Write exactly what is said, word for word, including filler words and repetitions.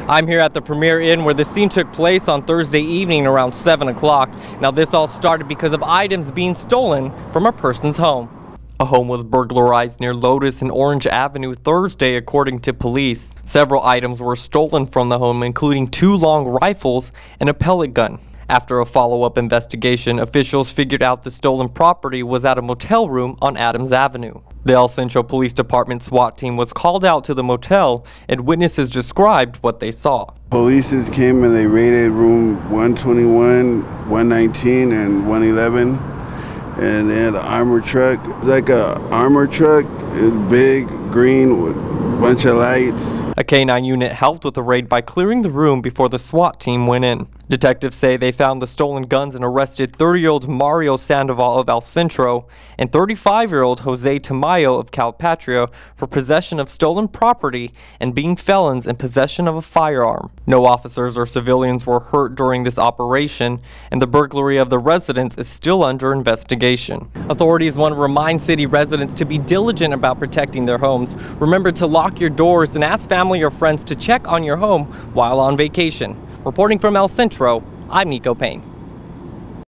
I'm here at the Premier Inn where the scene took place on Thursday evening around seven o'clock. Now this all started because of items being stolen from a person's home. A home was burglarized near Lotus and Orange Avenue Thursday, according to police. Several items were stolen from the home, including two long rifles and a pellet gun. After a follow-up investigation, officials figured out the stolen property was at a motel room on Adams Avenue. The El Centro Police Department SWAT team was called out to the motel, and witnesses described what they saw. Police came and they raided room one twenty-one, one nineteen, and one eleven. And they had an armor truck. It's like a armor truck. It's big, green, with a bunch of lights. A K nine unit helped with the raid by clearing the room before the SWAT team went in. Detectives say they found the stolen guns and arrested thirty-year-old Mario Sandoval of El Centro and thirty-five-year-old Jose Tamayo of Calipatria for possession of stolen property and being felons in possession of a firearm. No officers or civilians were hurt during this operation, and the burglary of the residence is still under investigation. Authorities want to remind city residents to be diligent about protecting their homes. Remember to lock your doors and ask family or friends to check on your home while on vacation. Reporting from El Centro, I'm Nico Payne.